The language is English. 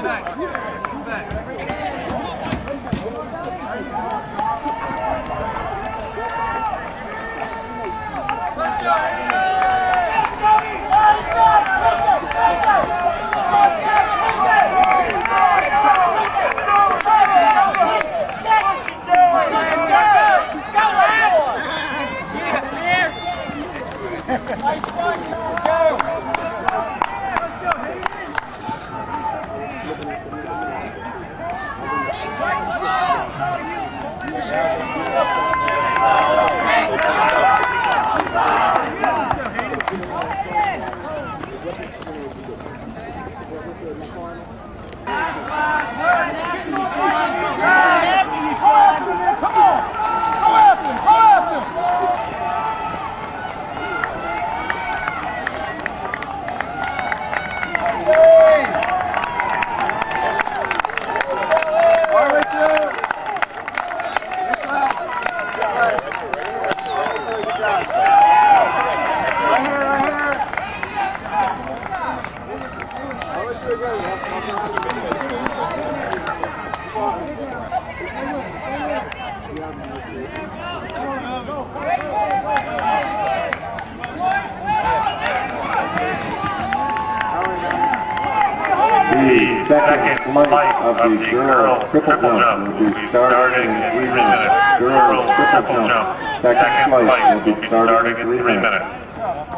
The second flight of the girls triple jump will be starting in 3 minutes. Girls triple jump, second flight will be starting in 3 minutes.